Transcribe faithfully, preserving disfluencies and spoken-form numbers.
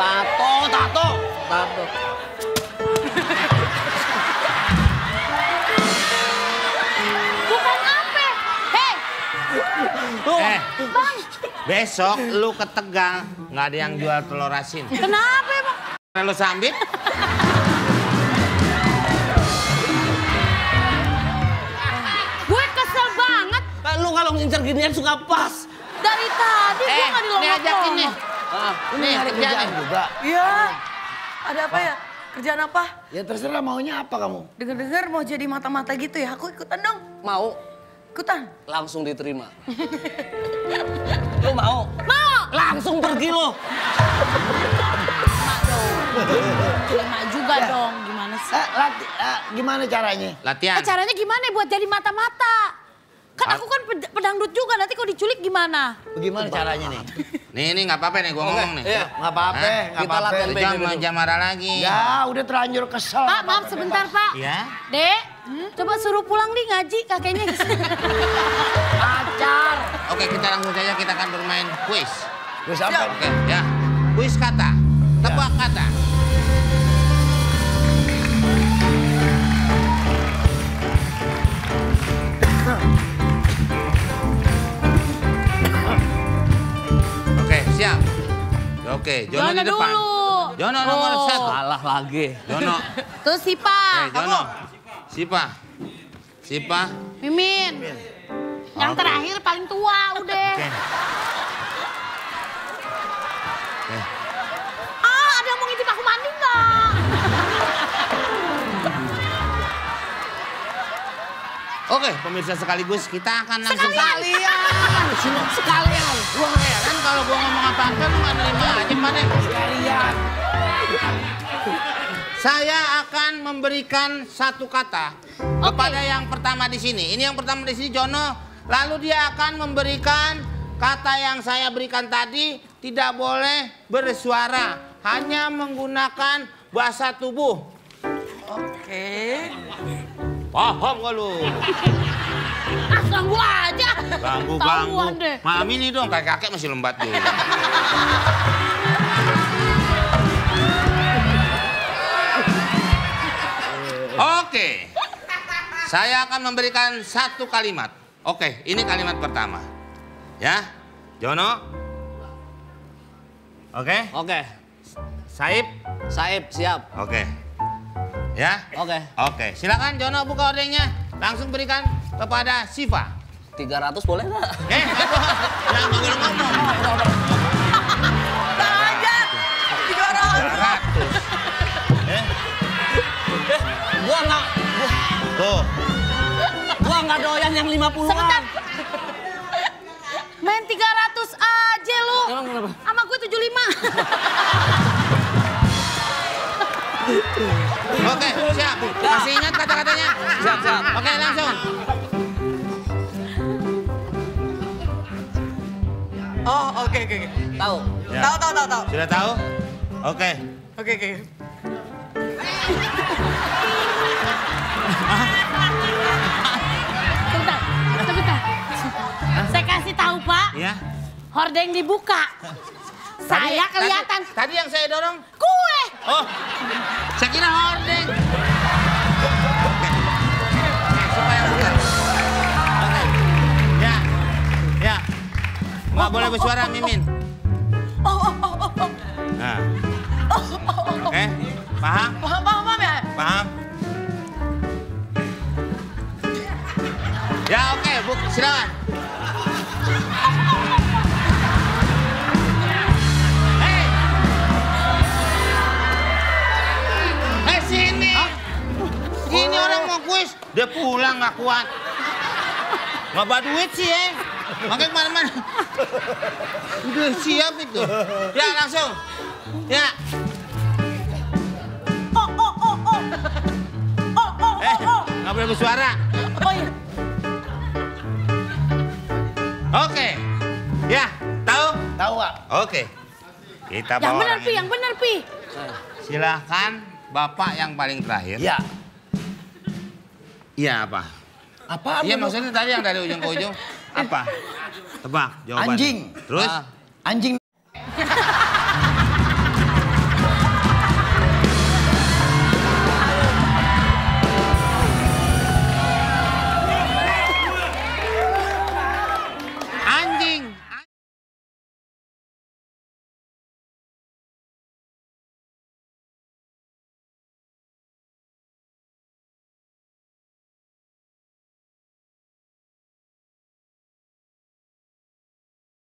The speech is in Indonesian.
Tato, tato. Tato. Bukan apa? Hei! Eh, Bang! besok lu ke Tegal, nggak ada yang jual telur asin. Kenapa emang? Lu sambit? Gue kesel banget. Kan lu kalau ngincer ginian suka pas. Dari tadi gue Eh, nggak nih ajak dilongok-longok. ini. Ah, ini Nih, ada kerjaan kerjaan juga. Iya. Ada apa ya? Kerjaan apa? Ya terserah maunya apa kamu. Dengar-dengar mau jadi mata-mata gitu ya? Aku ikutan dong. Mau Ikutan. langsung diterima. Lu mau? Mau! Langsung pergi lo. Mak dong. Terima juga dong. Gimana sih? Eh, lati, eh, gimana caranya? Latihan. Eh, caranya gimana buat jadi mata-mata? Kan aku kan ped- pedangdut juga, nanti kalau diculik gimana? Bagaimana caranya nih? Nih, ini nggak apa-apa nih, gua ngomong nih. Iya, nggak apa-apa, Hah? nggak Kita apa-apa. latihan Lu baik jangan dulu. jangan marah lagi. Ya, udah terlanjur kesel. Pak, maaf sebentar, Pak. Ya. Dek, coba suruh pulang nih ngaji kakeknya. Pacar. Oke, kita langsung saja kita akan bermain kuis. Terus apa? Oke, ya. Kuis kata. Tebak kata. Oke, siap. Oke, Jono, Jono di depan. dulu. Jono nomor Oh. satu. Kalah lagi. Jono. Tuh Sipa. Eh, Jono. Sipa. Sipa. Mimin. Yang Oke. terakhir paling tua udah. Oke. Oke. Ah, ada yang mau ngintip aku mandi nggak? Oke, pemirsa sekaligus kita akan langsung Sekalian. Sekalian. Sekalian. Gua heran kalau gua ngomong apa-apa lu nggak nerima aja mana. Sekalian. Saya akan memberikan satu kata kepada yang pertama di sini. Ini yang pertama di sini Jono. Lalu dia akan memberikan kata yang saya berikan tadi, tidak boleh bersuara, hanya menggunakan bahasa tubuh. Oke. Paham gak lu? Ah, ganggu aja. Ganggu, Tahuan ganggu. deh. Malam ini dong, kakek masih lembat dulu. Oke. Saya akan memberikan satu kalimat. Oke, ini kalimat pertama. Ya, Jono. Oke, Oke. Saib. Saib, siap. Oke. Ya. Oke. Oke, silakan Jono buka ordengnya. Langsung berikan kepada Siva. tiga ratus boleh nggak? Eh, jangan boleh ngomong. Bang aja. Tiga ratus. Eh, Gua nggak, gua, tuh. gua nggak doyan yang lima puluhan. Sebentar. Main tiga ratus aja lu. Emang kenapa? Sama gue tujuh puluh lima. Oke, siap. Masih ingat kata-katanya? Siap, siap. Oke, langsung. Oh, oke, oke, oke. Tahu. Ya. Tahu, tahu, tahu, tahu. Sudah tahu? Oke. Oke, oke. Sebentar, sebentar. Saya kasih tahu Pak, Ya. hordeng dibuka. Saya Tadi- kelihatan. Tadi, tadi yang saya dorong. Kue. Oh, saya kira hordeng. Oke. Oke, supaya benar. Oke. Ya. Ya. Nggak boleh bersuara, Mimin. Oh, oh, oh, oh, oh. Nah. Oke, paham? Paham, paham, paham ya? Paham? Ya, oke, Bu, silakan. Hei. Eh, sini. Ini orang mau kuis, dia pulang nggak kuat. Nggak bawa duit sih, ya. Makanya kemana-mana. Udah siap itu. Ya, langsung. Ya. Oh, oh, oh, oh. Oh, oh, Eh, oh, oh. nggak boleh bersuara. Oh, iya. Oke. Ya, tahu? Tahu Pak. Oke. Kita Yang bawa benar orang Pi, ini. yang benar Pi. Silahkan Bapak yang paling terakhir. Ya. Iya apa? Apa? Iya maksudnya tadi yang dari ujung ke ujung apa? Tebak jawabannya. Anjing. Terus? Ah. Anjing